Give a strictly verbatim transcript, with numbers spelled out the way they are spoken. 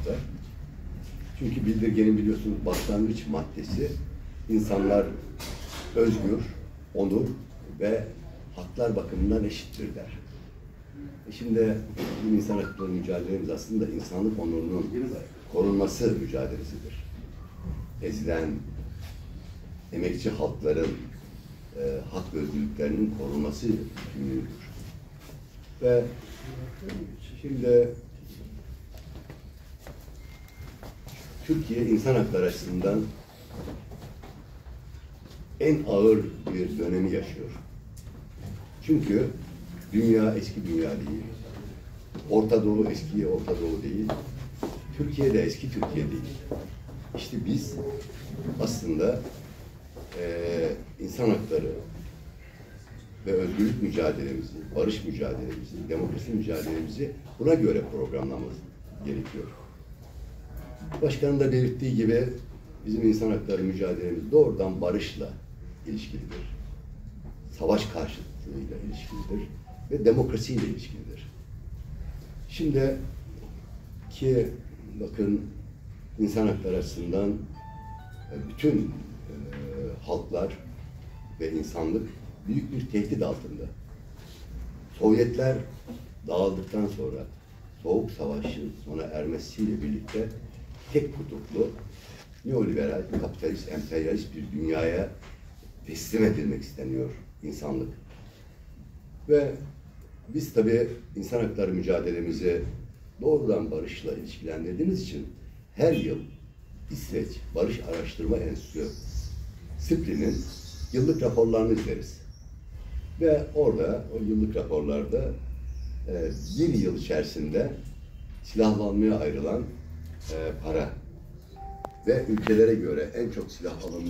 burada. Çünkü bildirgenin biliyorsunuz başlangıç maddesi insanlar özgür, onur ve haklar bakımından eşittir der. E şimdi bizim insan hakları mücadelemiz aslında insanlık onurunun korunması mücadelesidir. Ezilen emekçi halkların e, hak ve özgürlüklerinin korunması yükümlüdür. Ve şimdi Türkiye insan hakları açısından en ağır bir dönemi yaşıyor. Çünkü dünya eski dünya değil. Orta Doğu eski Orta Doğu değil. Türkiye de eski Türkiye değil. İşte biz aslında e, insan hakları ve özgürlük mücadelemizi, barış mücadelemizi, demokrasi mücadelemizi buna göre programlamamız gerekiyor. Başkanın da belirttiği gibi bizim insan hakları mücadelemiz doğrudan barışla ilişkilidir. Savaş karşıtlığıyla ilişkilidir ve demokrasiyle ilişkilidir. Şimdi ki bakın insan hakları açısından bütün e, halklar ve insanlık büyük bir tehdit altında. Sovyetler dağıldıktan sonra Soğuk Savaş'ın sona ermesiyle birlikte tek kutuplu, neoliberal, kapitalist, emperyalist bir dünyaya teslim edilmek isteniyor insanlık. Ve biz tabii insan hakları mücadelemizi doğrudan barışla ilişkilendirdiğimiz için her yıl İsveç Barış Araştırma Enstitüsü SIPRI'nin yıllık raporlarını izleriz. Ve orada, o yıllık raporlarda e, bir yıl içerisinde silahlanmaya ayrılan e, para ve ülkelere göre en çok silah alınmış